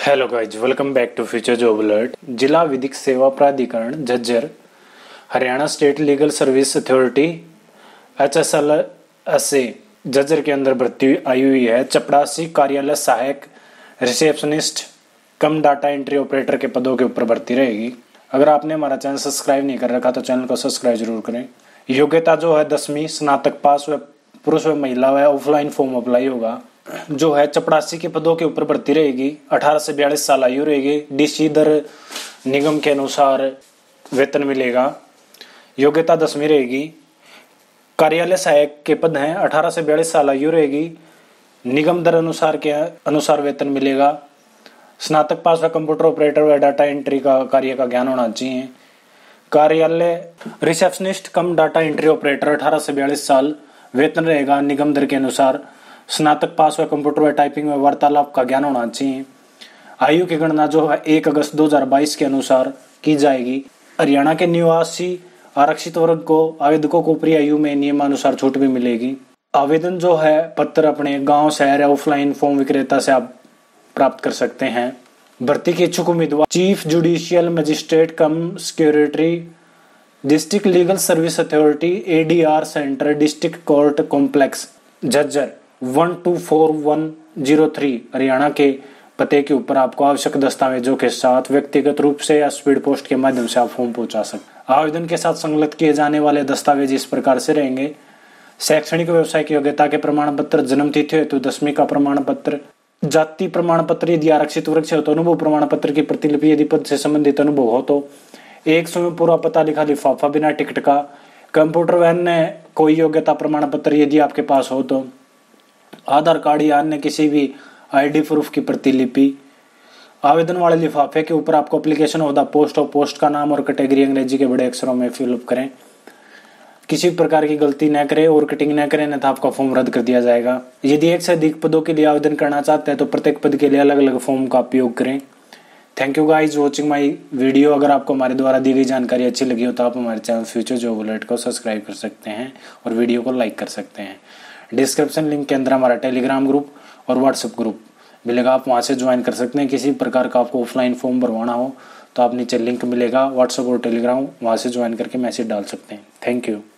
Hello guys, welcome back to future job alert. जिला विधिक सेवा प्राधिकरण Jhajjar, Haryana state legal service authority HSLSA Jhajjar के अंदर भर्ती आई हुई है। चपड़ासी कार्यालय सहायक receptionist cum data entry operator के पदों के ऊपर भर्ती रहेगी। अगर आपने हमारा चैनल सब्सक्राइब नहीं कर रखा तो चैनल को सब्सक्राइब जरूर करें। योग्यता जो है 10वीं स्नातक पास व पुरुष व महिला व ऑफलाइन फॉर्म अप्लाई होगा। जो है चपड़ासी के पदों के ऊपर भर्ती रहेगी। 18 से 42 साल आयु रहेगी। डीसी दर निगम के अनुसार वेतन मिलेगा। योग्यता 10वीं रहेगी। कार्यालय सहायक के पद हैं। 18 से 42 साल आयु रहेगी। निगम दर अनुसार वेतन मिलेगा। स्नातक पास व कंप्यूटर ऑपरेटर व डाटा एंट्री का कार्य का ज्ञान होना चाहिए। कार्यालय receptionist cum data entry operator 18 से 42 साल, वेतन रहेगा निगम दर के अनुसार। स्नातक पास व कंप्यूटर व टाइपिंग में वार्तालाप का ज्ञान होना चाहिए। आयु की गणना जो है 1 अगस्त 2022 के अनुसार की जाएगी। हरियाणा के निवासी आरक्षित वर्ग को आवेदकों को ऊपरी आयु में नियमानुसार छूट भी मिलेगी। आवेदन जो है पत्र अपने गांव, शहर या ऑफलाइन फॉर्म विक्रेता से आप प्राप्त कर सकते हैं। भर्ती के इच्छुक उम्मीदवार chief judicial magistrate cum security district legal service authority ADR centre district court complex Jhajjar 124103 Haryana के पते के ऊपर आपको आवश्यक दस्तावेजों के साथ व्यक्तिगत रूप से या स्पीड पोस्ट के माध्यम से आप फॉर्म पहुंचा सकते। आवेदन के साथ संलग्न किए जाने वाले दस्तावेज इस प्रकार से रहेंगे। शैक्षणिक व्यवसायिक योग्यता के प्रमाण पत्र, जन्म तिथि हेतु 10वीं का प्रमाण पत्र, जाति प्रमाण पत्र यदि आरक्षित वर्ग से हो तो अनुभव प्रमाण पत्र की प्रतिलिपि, यदि पद से संबंधित अनुभव हो तो एक स्वयं पूरा पता लिखा लिफाफा बिना टिकट का, कंप्यूटर व अन्य कोई योग्यता प्रमाण पत्र यदि आपके पास हो तो, आधार कार्ड या अन्य किसी भी ID प्रूफ की प्रतिलिपि। आवेदन वाले लिफाफे के ऊपर आपको एप्लीकेशन ऑफ द पोस्ट और पोस्ट का नाम और कैटेगरी अंग्रेजी के बड़े अक्षरों में फिलअप करें। किसी प्रकार की गलती न करें और कटिंग न करें, अन्यथा आपका फॉर्म रद्द कर दिया जाएगा। यदि एक से अधिक पदों के लिए आवेदन करना चाहते हैं तो प्रत्येक पद के लिए अलग अलग फॉर्म का उपयोग करें। Thank you guys watching my video. अगर आपको हमारे द्वारा दी गई जानकारी अच्छी लगी हो तो आप हमारे चैनल फ्यूचर जॉब अलर्ट को सब्सक्राइब कर सकते हैं और वीडियो को लाइक कर सकते हैं। डिस्क्रिप्शन लिंक के अंदर हमारा टेलीग्राम ग्रुप और व्हाट्सएप ग्रुप मिलेगा, आप वहां से ज्वाइन कर सकते हैं। किसी प्रकार का आपको ऑफलाइन फॉर्म भरवाना हो तो आप नीचे लिंक मिलेगा व्हाट्सएप और टेलीग्राम, वहां से ज्वाइन करके मैसेज डाल सकते हैं। Thank you.